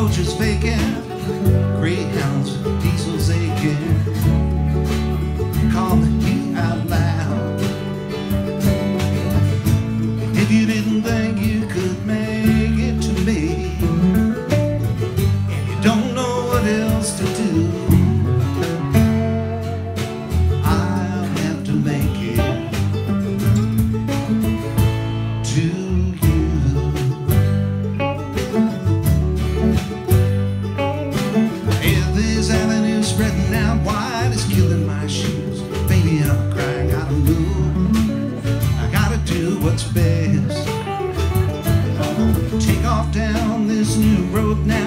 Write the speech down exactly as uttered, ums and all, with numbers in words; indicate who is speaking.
Speaker 1: coaches vacant, greyhounds, diesels aching. Call the heat out loud. If you didn't think you could make it to me, and you don't know what else to do, I'll have to make it to you. If this avenue spreading out wide is killing my shoes, baby, I'm crying, gotta move, I gotta do what's best. Take off down this new road now.